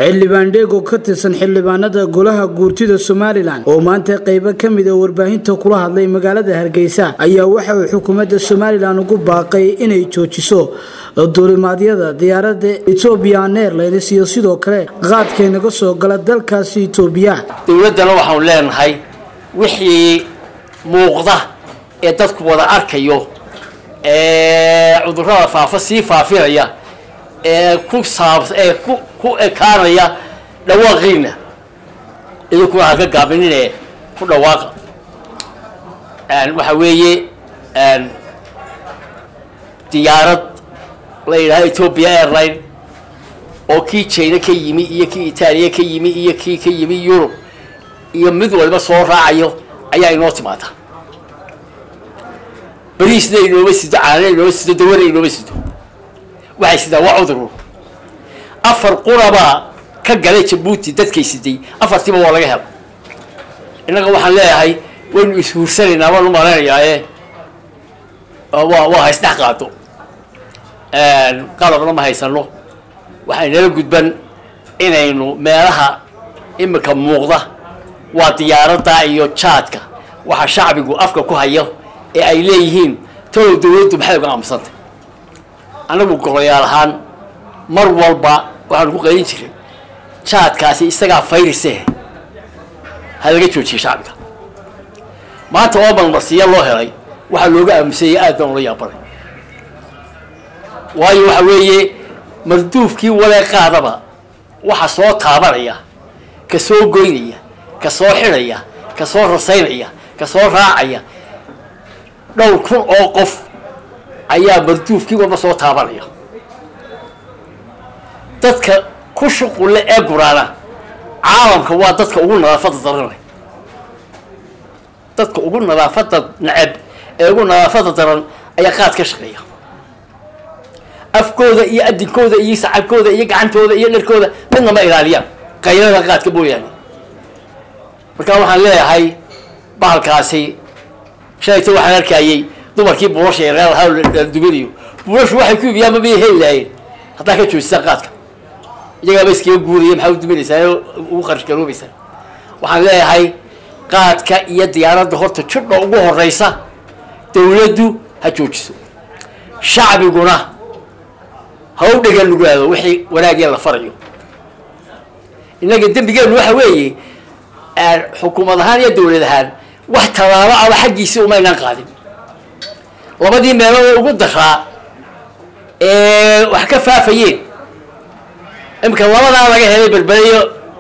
xildhibaan Dheego ka tirsan xildhibaanada golaha guurtida Somaliland oo maanta qayb ka mid ah warbaahinta kula hadlay magaalada Hargeysa ayaa waxa uu xukuumadda Somaliland ugu baaqay inay joojiso duulimaadyada diyaaradda Ethiopian Airlines iyo sidoo kale qaadka naga soo gala dalkaasi Ethiopia. dawladana waxaan leenahay wixii muuqda ee dadku wada arkayo cudurrada faafinaya ku ekaanaya dhawaaqina idinku waxa ka gaabinay ku dhawaaqa waxa weeye diyaarad la yiraahdo Ethiopian Airlines oo kii China ka yimi iyo kii Italy ka yimi iyo kii ka yimi Europe iyo mid walba soo raacayo ayaa inoo timaada bariisna inoo sida caana inoo sida dawada inoo sida waxay sida wacudur afar quraba ka galay Djibouti dadkay siday afartiba waa laga helay inaga waxaan leeyahay waynu ishuursanayna waan u maleeyahay waa isdhax qaato qalabna ma haysano waxayna gudban inaynu meelaha imika muuqda waa diyaaradda iyo jaadka waxa shacbigu afka ku hayo ee ay leeyihiin tolo dawladdu maxay uga aamusantay anagu golayaal ahaan mar walba waxaan ku qeylin jiray jaadkaasi isaga fayrise halaga joojiyo shacbiga maanta oo balmasiya loo helay waxa looga aamusay aad baan la yaabanay waayo waxa weeye marduufkii walaaqaadaba waxa soo taabanaya ka soo goynaya ka soo xiraya ka soo rasaynaya ka soo raacaya dhowr kun oo qof ayaa marduufkii wada soo taabanaya dadka ku shuqul ee guraana caalamka waa dadka ugu nadaafada daran dadka ugu nadaafada nacab ee ugu nadaafada daran ayaa qaad ka shaqeeya afkooda iyo adinkooda iyo sacabkooda iyo gacantooda iyo dharkooda midna ma ilaaliyaan qaylada qaadka booyaan marka waxaan leeyahay bahalkaasi shayto waxaan arkayay dumarkii boosha ee reer hawl dubadiyo booshu waxay ku iibiyaan ma helayeen hadaa ka joojisa qaadka iyaga bas kiyo guuriyay maxaa u duminaysaa ugu qarsh garoobaysa waxaan leeyahay qaadka iyo diyaaradda horta jidho ugu horeysa dawladdu ha joojiso shacbiguna ha u dhagan lugaado wixii wanaagii la farayo inaga dambigeenu waxa weeye xukuumadahan iyo dawladahan wax talaabo ama xaqiisa uma inaan qaadin labadii meelood ugu daraa wax ka faafayeen imka labada laga helay balbaliyo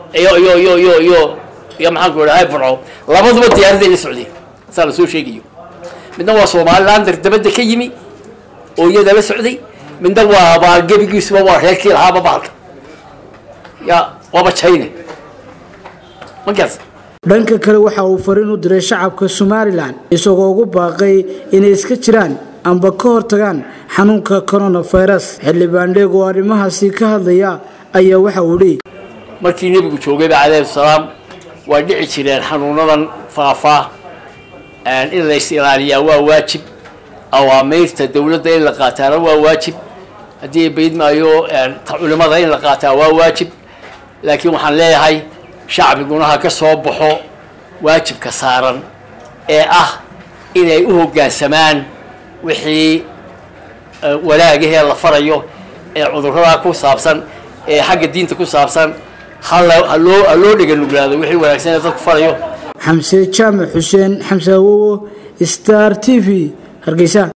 iyo maxaan ku rahay burco labaduba diyaaradda la socday sala soo sheegayo midna waa Soomaaliland dabada ka yimi oo iyada la socday midna waa baalgebigiisu waa reerkii lahaaba baalka ya waba China markaas dhanka kale waxa uu fariin u diray shacabka Somaliland isagoo ugu baaqay inay iska jiraan amba ka hortagaan xanuunka coronavirus xildhibaan Dheego arrimahaasi ka hadlaya ayaa waxa uu leeyahay markii nabigu joogay bacda salaam waa dhici jireen xanuunadan faafa in la ilaaliyo waa waajib awaamirta dawladda in la qaataa waa waajib hadii baydmaayo culimada in la qaataa waa waajib laakiin waxaan leeyahay shacbiguna ha ka soo baxo waajibka saaran ee ah inay u hoggaansamaan wixii walaagaha la farayo ee cudurrada ku saabsan ee xagga diinta ku saabsan loo dhigan nuglaado wixii wanaagsan ee dadku farayo Xamse Jaamac Xuseen Xamse Wowo Star TV Hargeysa.